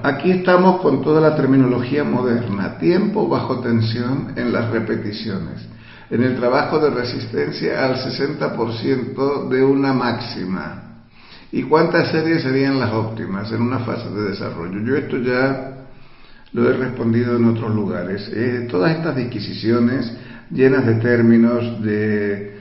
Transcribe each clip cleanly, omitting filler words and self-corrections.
aquí estamos con toda la terminología moderna. Tiempo bajo tensión en las repeticiones. En el trabajo de resistencia al 60% de una máxima. ¿Y cuántas series serían las óptimas en una fase de desarrollo? Yo esto ya lo he respondido en otros lugares. Todas estas disquisiciones llenas de términos de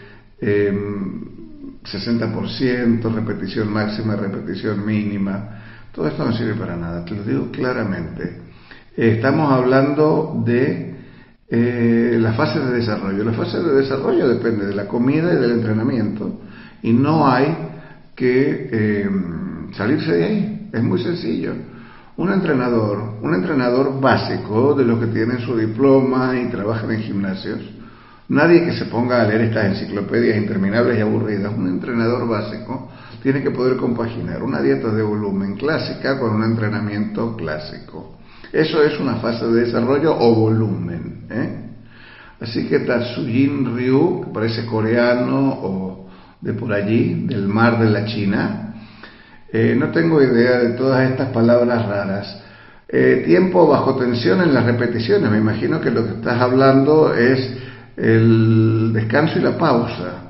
60%, repetición máxima, repetición mínima, todo esto no sirve para nada, te lo digo claramente. Estamos hablando de la fase de desarrollo. La fase de desarrollo depende de la comida y del entrenamiento, y no hay que salirse de ahí. Es muy sencillo. Un entrenador básico de los que tienen su diploma y trabajan en gimnasios, nadie que se ponga a leer estas enciclopedias interminables y aburridas, un entrenador básico tiene que poder compaginar una dieta de volumen clásica con un entrenamiento clásico. Eso es una fase de desarrollo o volumen, Así que Tatsujin Ryu, que parece coreano o de por allí, del mar de la China, no tengo idea de todas estas palabras raras. Tiempo bajo tensión en las repeticiones, me imagino que lo que estás hablando es el descanso y la pausa.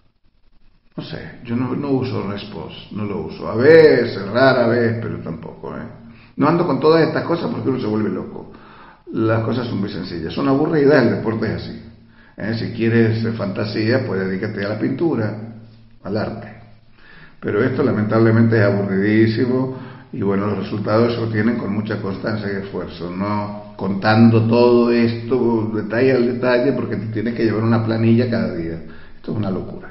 No sé, yo no uso response, no lo uso. A veces, rara vez, pero tampoco, No ando con todas estas cosas porque uno se vuelve loco. Las cosas son muy sencillas, son aburridas, el deporte es así. Si quieres fantasía, pues dedícate a la pintura, al arte. Pero esto lamentablemente es aburridísimo y bueno, los resultados se obtienen con mucha constancia y esfuerzo, no contando todo esto detalle al detalle porque te tienes que llevar una planilla cada día. Esto es una locura.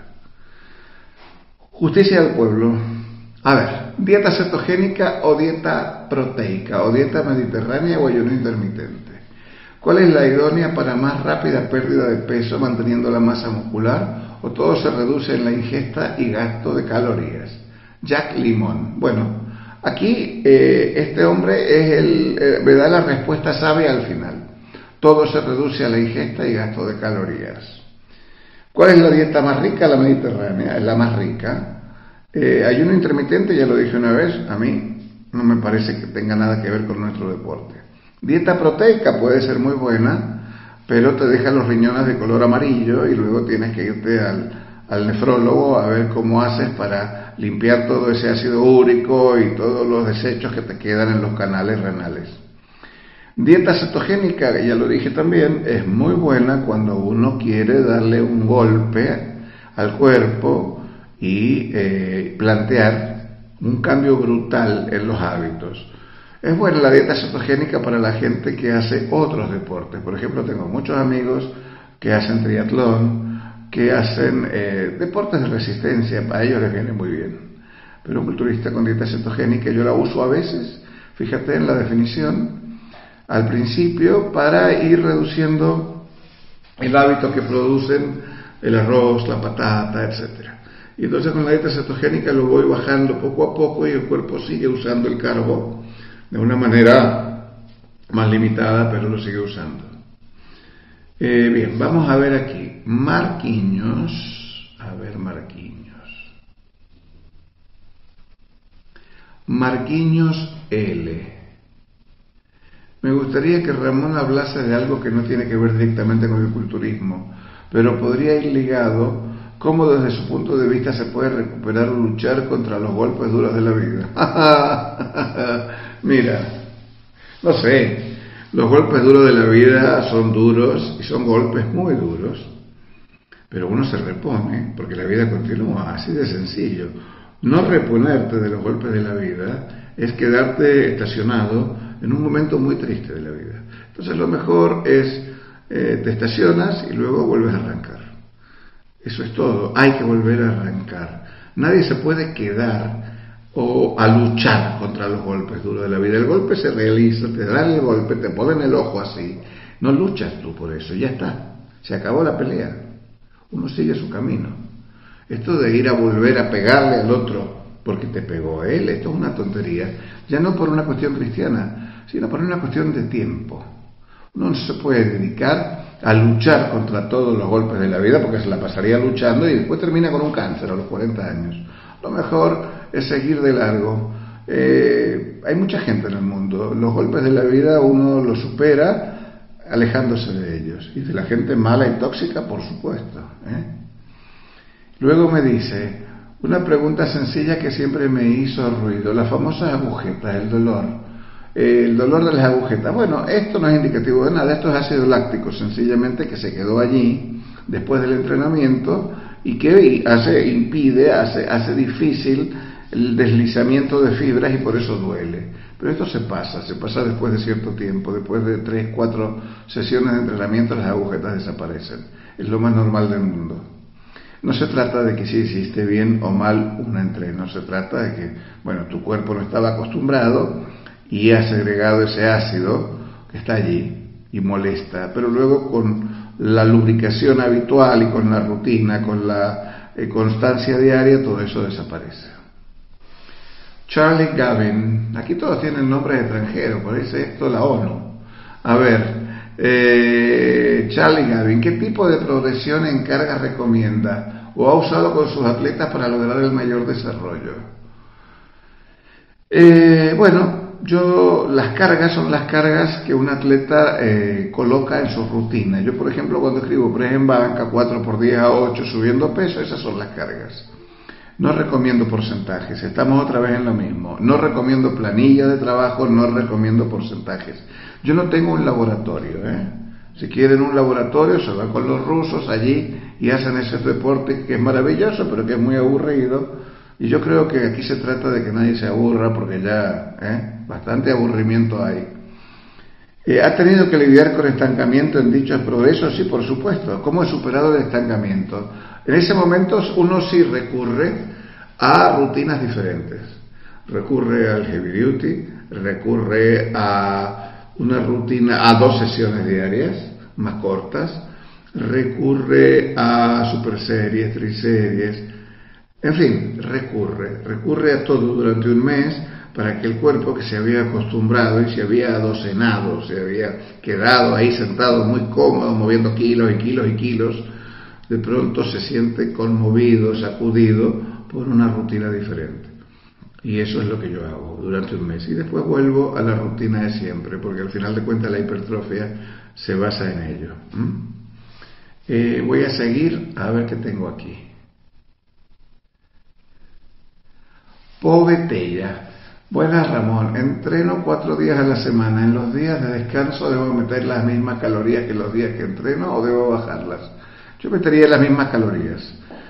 Justicia del pueblo. A ver, dieta cetogénica o dieta proteica, o dieta mediterránea o ayuno intermitente. ¿Cuál es la idónea para más rápida pérdida de peso manteniendo la masa muscular, o todo se reduce en la ingesta y gasto de calorías? Jack Limón. Bueno, aquí este hombre me da la respuesta sabia al final. Todo se reduce a la ingesta y gasto de calorías. ¿Cuál es la dieta más rica? La mediterránea, es la más rica. Ayuno intermitente, ya lo dije una vez, a mí no me parece que tenga nada que ver con nuestro deporte. Dieta proteica puede ser muy buena, pero te deja los riñones de color amarillo y luego tienes que irte al nefrólogo a ver cómo haces para limpiar todo ese ácido úrico y todos los desechos que te quedan en los canales renales. Dieta cetogénica, ya lo dije también, es muy buena cuando uno quiere darle un golpe al cuerpo y plantear un cambio brutal en los hábitos. Es buena la dieta cetogénica para la gente que hace otros deportes. Por ejemplo, tengo muchos amigos que hacen triatlón, que hacen deportes de resistencia, para ellos les viene muy bien. Pero un culturista con dieta cetogénica, yo la uso a veces, fíjate en la definición, al principio para ir reduciendo el hábito que producen el arroz, la patata, etc. Y entonces con la dieta cetogénica lo voy bajando poco a poco y el cuerpo sigue usando el carbo de una manera más limitada, pero lo sigue usando. Bien, vamos a ver aquí. Marquinhos. A ver, Marquinhos L. Me gustaría que Ramón hablase de algo que no tiene que ver directamente con el culturismo, pero podría ir ligado cómo desde su punto de vista se puede recuperar o luchar contra los golpes duros de la vida. Mira, no sé, los golpes duros de la vida son duros y son golpes muy duros, pero uno se repone porque la vida continúa, así de sencillo. No reponerte de los golpes de la vida es quedarte estacionado en un momento muy triste de la vida. Entonces lo mejor es, te estacionas y luego vuelves a arrancar. Eso es todo, hay que volver a arrancar. Nadie se puede quedar a luchar contra los golpes duros de la vida. El golpe se realiza, te dan el golpe, te ponen el ojo así. No luchas tú por eso, ya está. Se acabó la pelea. Uno sigue su camino. Esto de ir a volver a pegarle al otro porque te pegó él, esto es una tontería. Ya no por una cuestión cristiana, sino por una cuestión de tiempo. Uno no se puede dedicar a luchar contra todos los golpes de la vida porque se la pasaría luchando y después termina con un cáncer a los 40 años. Lo mejor es seguir de largo Hay mucha gente en el mundo. Los golpes de la vida uno los supera alejándose de ellos. Y de la gente mala y tóxica, por supuesto. Luego me dice, una pregunta sencilla que siempre me hizo ruido. Las famosas agujetas, el dolor. El dolor de las agujetas. Bueno, esto no es indicativo de nada. Esto es ácido láctico, sencillamente que se quedó allí después del entrenamiento y que hace difícil el deslizamiento de fibras y por eso duele. Pero esto se pasa después de cierto tiempo, después de 3, 4 sesiones de entrenamiento las agujetas desaparecen. Es lo más normal del mundo. No se trata de que si hiciste bien o mal un entreno, se trata de que, bueno, tu cuerpo no estaba acostumbrado y has agregado ese ácido que está allí y molesta, pero luego con la lubricación habitual y con la rutina, con la constancia diaria, todo eso desaparece. Charlie Gavin, aquí todos tienen nombres extranjeros, parece esto la ONU. A ver, Charlie Gavin, ¿qué tipo de progresión en carga recomienda o ha usado con sus atletas para lograr el mayor desarrollo? Bueno, las cargas son las cargas que un atleta coloca en su rutina. Yo, por ejemplo, cuando escribo press en banca, 4 por 10 a 8, subiendo peso, esas son las cargas. No recomiendo porcentajes, estamos otra vez en lo mismo. No recomiendo planilla de trabajo, no recomiendo porcentajes. Yo no tengo un laboratorio, Si quieren un laboratorio, se van con los rusos allí y hacen ese deporte que es maravilloso, pero que es muy aburrido. Y yo creo que aquí se trata de que nadie se aburra, porque ya, bastante aburrimiento hay. ¿Ha tenido que lidiar con estancamiento en dichos progresos? Sí, por supuesto. ¿Cómo he superado el estancamiento? En ese momento uno sí recurre a rutinas diferentes. Recurre al heavy duty, recurre a una rutina, a 2 sesiones diarias, más cortas, recurre a super series, triseries, en fin, recurre a todo durante un mes para que el cuerpo, que se había acostumbrado y se había adocenado, se había quedado ahí sentado muy cómodo, moviendo kilos y kilos y kilos, de pronto se siente conmovido, sacudido por una rutina diferente. Y eso es lo que yo hago durante un mes. Y después vuelvo a la rutina de siempre, porque al final de cuentas la hipertrofia se basa en ello. Voy a seguir a ver qué tengo aquí. Povetella. Buenas, Ramón. Entreno 4 días a la semana. ¿En los días de descanso debo meter las mismas calorías que los días que entreno o debo bajarlas? Yo metería las mismas calorías.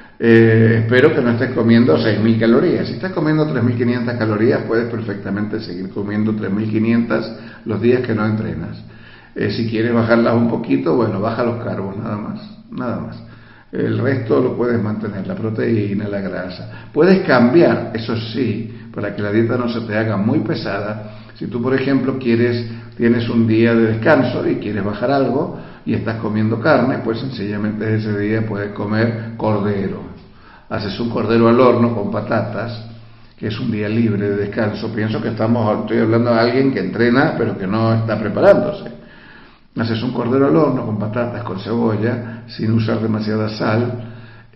Espero que no estés comiendo 6.000 calorías. Si estás comiendo 3.500 calorías, puedes perfectamente seguir comiendo 3.500 los días que no entrenas. Si quieres bajarlas un poquito, bueno, baja los carbos, nada más. El resto lo puedes mantener, la proteína, la grasa. Puedes cambiar, eso sí, para que la dieta no se te haga muy pesada. Si tú, por ejemplo, tienes un día de descanso y quieres bajar algo y estás comiendo carne, pues sencillamente ese día puedes comer cordero. Haces un cordero al horno con patatas, que es un día libre de descanso. Pienso que estoy hablando de alguien que entrena pero que no está preparándose. Haces un cordero al horno con patatas, con cebolla, sin usar demasiada sal.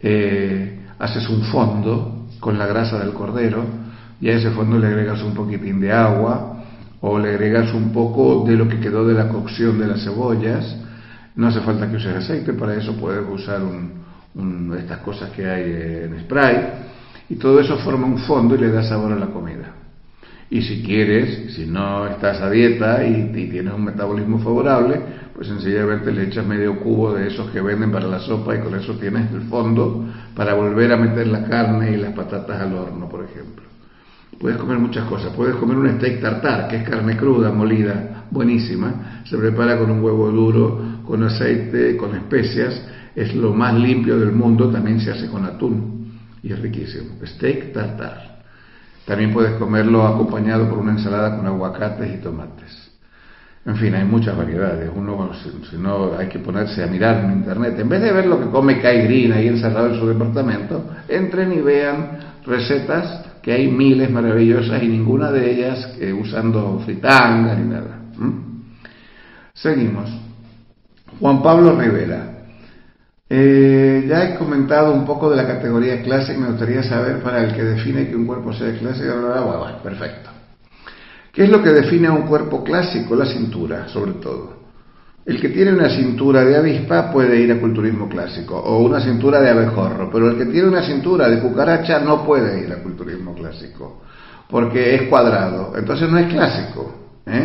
Haces un fondo con la grasa del cordero y a ese fondo le agregas un poquitín de agua o le agregas un poco de lo que quedó de la cocción de las cebollas. No hace falta que uses aceite, para eso puedes usar estas cosas que hay en spray, y todo eso forma un fondo y le da sabor a la comida. Y si quieres, si no estás a dieta y tienes un metabolismo favorable, pues sencillamente le echas medio cubo de esos que venden para la sopa y con eso tienes el fondo para volver a meter la carne y las patatas al horno, por ejemplo. Puedes comer muchas cosas. Puedes comer un steak tartar, que es carne cruda, molida, buenísima. Se prepara con un huevo duro, con aceite, con especias. Es lo más limpio del mundo. También se hace con atún y es riquísimo. Steak tartar. También puedes comerlo acompañado por una ensalada con aguacates y tomates. En fin, hay muchas variedades. Uno, si no, hay que ponerse a mirar en internet. En vez de ver lo que come Kai Green ahí encerrado en su departamento, entren y vean recetas, que hay miles maravillosas y ninguna de ellas usando fritanga ni nada. Seguimos. Juan Pablo Rivera. Ya he comentado un poco de la categoría Classic. Me gustaría saber, para el que define que un cuerpo sea Classic, perfecto. ¿Qué es lo que define a un cuerpo clásico? La cintura, sobre todo. El que tiene una cintura de avispa puede ir a culturismo clásico, o una cintura de abejorro, pero el que tiene una cintura de cucaracha no puede ir a culturismo clásico, porque es cuadrado, entonces no es clásico.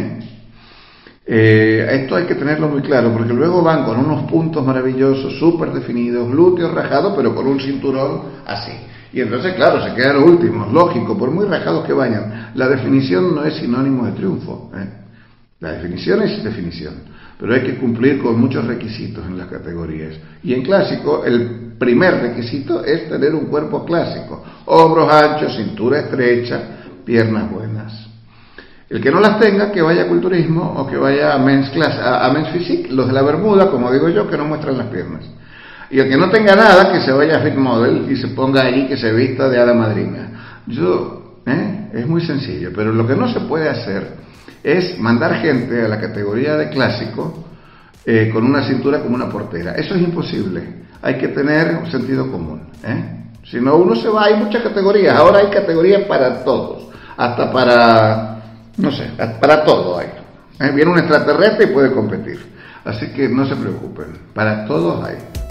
Esto hay que tenerlo muy claro, porque luego van con unos puntos maravillosos, súper definidos, glúteos rajados, pero con un cinturón así. Y entonces, claro, se quedan los últimos, lógico, por muy rajados que vayan. La definición no es sinónimo de triunfo. La definición es definición, pero hay que cumplir con muchos requisitos en las categorías. Y en clásico, el primer requisito es tener un cuerpo clásico. Hombros anchos, cintura estrecha, piernas buenas. El que no las tenga, que vaya a culturismo o que vaya a men's class, a men's physique, los de la bermuda, como digo yo, que no muestran las piernas. Y el que no tenga nada, que se vaya a Fit Model y se ponga ahí, que se vista de hada madrina. Es muy sencillo, pero lo que no se puede hacer es mandar gente a la categoría de clásico con una cintura como una portera. Eso es imposible. Hay que tener un sentido común. Si no, uno se va. Hay muchas categorías. Ahora hay categorías para todos. Hasta para, no sé, para todo hay. Viene un extraterrestre y puede competir. Así que no se preocupen. Para todos hay.